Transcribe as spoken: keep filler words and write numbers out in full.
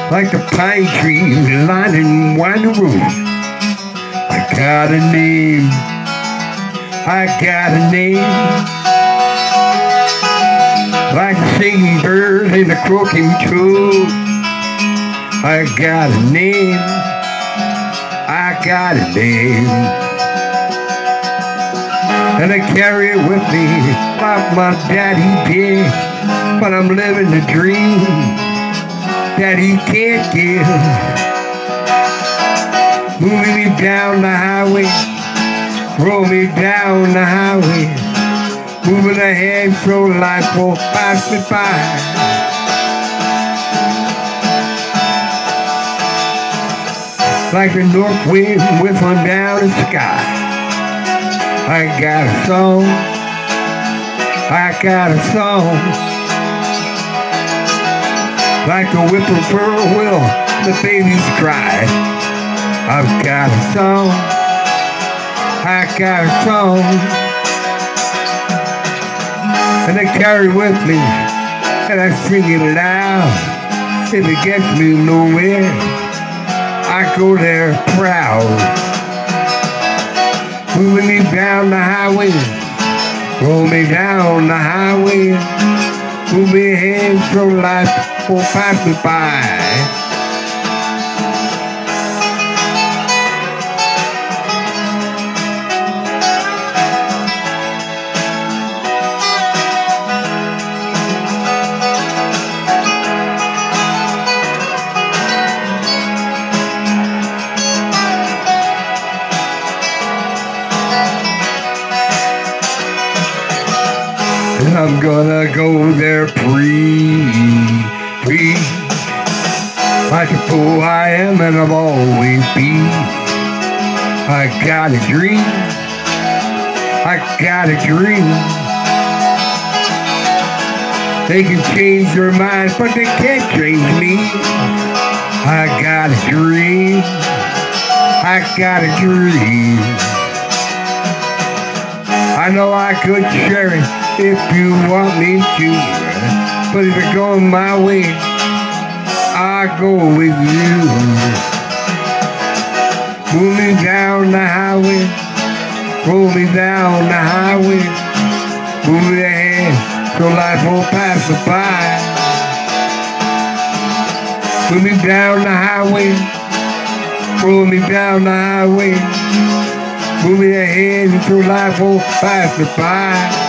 like the pine trees lining winding road. I got a name, I got a name, like the singing bird and the croaking toad. I got a name, I got a name, and I carry it with me like my daddy did. But I'm living the dream that he can't give. Moving me down the highway, roll me down the highway, moving ahead so life will pass me by. Like the north wind whistling down the sky. I got a song, I got a song, like the whippoorwill will the babies cry. I've got a song, I got a song, and I carry with me, and I sing it loud. If it gets me nowhere, I go there proud. Moving me down the highway, roll me down the highway, move me ahead so life will pass me by. And I'm gonna go there free, free, like the fool I am and I've always been. I got a dream, I got a dream. They can change their minds, but they can't change me. I got a dream, I got a dream. I know I could share it if you want me to, but if it's going my way, I'll go with you. Move me down the highway, roll me down the highway, move me ahead so life won't pass me by. Move me down the highway, roll me down the highway, move me ahead until life won't pass me by.